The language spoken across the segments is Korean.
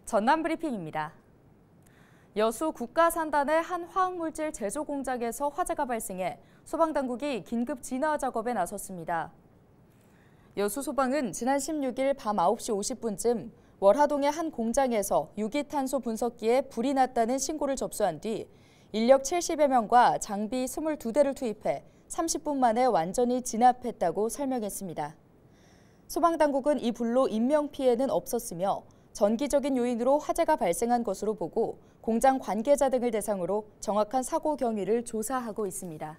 전남 브리핑입니다. 여수 국가산단의 한 화학물질 제조 공장에서 화재가 발생해 소방당국이 긴급 진화 작업에 나섰습니다. 여수 소방은 지난 16일 밤 9시 50분쯤 월하동의 한 공장에서 유기탄소 분석기에 불이 났다는 신고를 접수한 뒤 인력 70여 명과 장비 22대를 투입해 30분 만에 완전히 진압했다고 설명했습니다. 소방당국은 이 불로 인명피해는 없었으며 전기적인 요인으로 화재가 발생한 것으로 보고 공장 관계자 등을 대상으로 정확한 사고 경위를 조사하고 있습니다.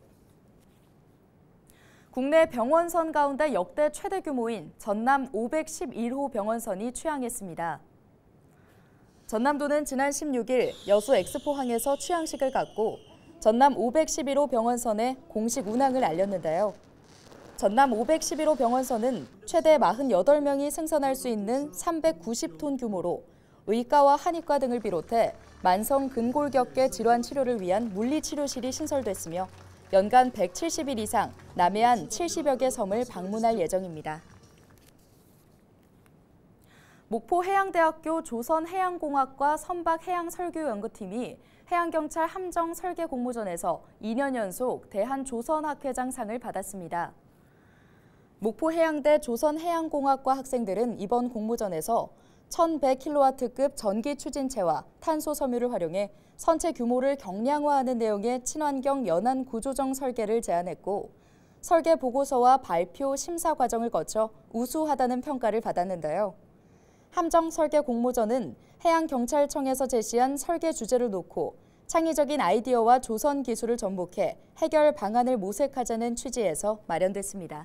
국내 병원선 가운데 역대 최대 규모인 전남 511호 병원선이 취항했습니다. 전남도는 지난 16일 여수 엑스포항에서 취항식을 갖고 전남 511호 병원선의 공식 운항을 알렸는데요. 전남 511호 병원선은 최대 48명이 승선할 수 있는 390톤 규모로 의과와 한의과 등을 비롯해 만성 근골격계 질환 치료를 위한 물리치료실이 신설됐으며 연간 170일 이상 남해안 70여 개 섬을 방문할 예정입니다. 목포해양대학교 조선해양공학과 선박해양설교연구팀이 해양경찰 함정 설계 공모전에서 2년 연속 대한조선학회장 상을 받았습니다. 목포해양대 조선해양공학과 학생들은 이번 공모전에서 1100kW급 전기 추진체와 탄소 섬유를 활용해 선체 규모를 경량화하는 내용의 친환경 연안 구조정 설계를 제안했고 설계 보고서와 발표 심사 과정을 거쳐 우수하다는 평가를 받았는데요. 함정 설계 공모전은 해양경찰청에서 제시한 설계 주제를 놓고 창의적인 아이디어와 조선 기술을 접목해 해결 방안을 모색하자는 취지에서 마련됐습니다.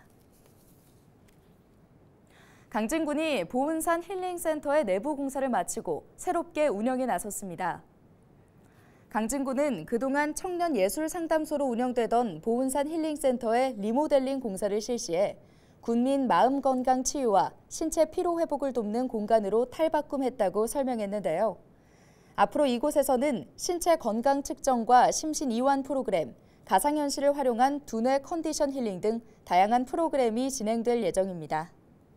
강진군이 보은산 힐링센터의 내부 공사를 마치고 새롭게 운영에 나섰습니다. 강진군은 그동안 청년예술상담소로 운영되던 보은산 힐링센터의 리모델링 공사를 실시해 군민 마음건강 치유와 신체 피로 회복을 돕는 공간으로 탈바꿈했다고 설명했는데요. 앞으로 이곳에서는 신체 건강 측정과 심신 이완 프로그램, 가상현실을 활용한 두뇌 컨디션 힐링 등 다양한 프로그램이 진행될 예정입니다.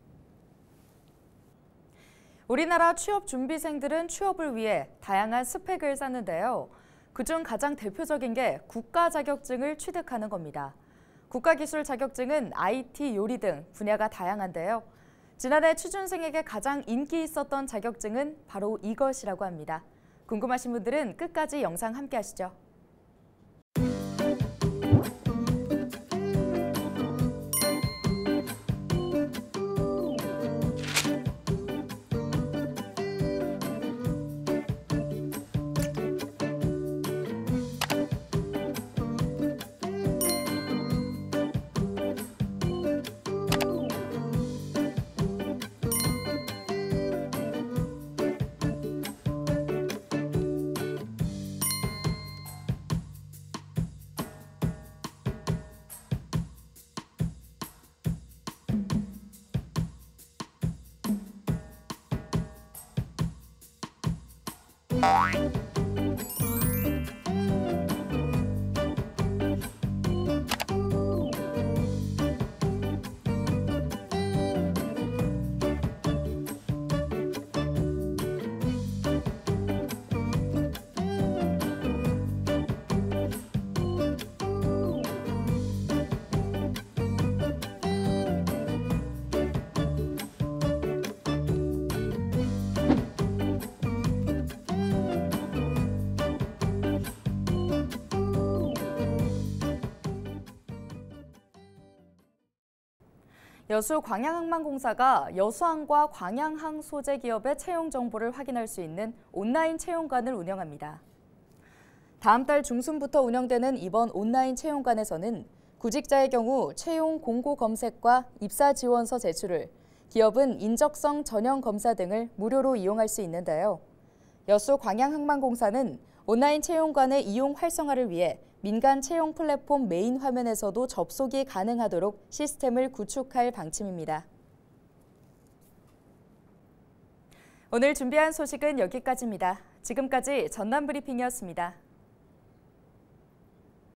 우리나라 취업 준비생들은 취업을 위해 다양한 스펙을 쌓는데요. 그중 가장 대표적인 게 국가 자격증을 취득하는 겁니다. 국가기술 자격증은 IT, 요리 등 분야가 다양한데요. 지난해 취준생에게 가장 인기 있었던 자격증은 바로 이것이라고 합니다. 궁금하신 분들은 끝까지 영상 함께 하시죠. 여수 광양항만공사가 여수항과 광양항 소재 기업의 채용 정보를 확인할 수 있는 온라인 채용관을 운영합니다. 다음 달 중순부터 운영되는 이번 온라인 채용관에서는 구직자의 경우 채용 공고 검색과 입사 지원서 제출을, 기업은 인적성 전형 검사 등을 무료로 이용할 수 있는데요. 여수 광양항만공사는 온라인 채용관의 이용 활성화를 위해 민간 채용 플랫폼 메인 화면에서도 접속이 가능하도록 시스템을 구축할 방침입니다. 오늘 준비한 소식은 여기까지입니다. 지금까지 전남 브리핑이었습니다.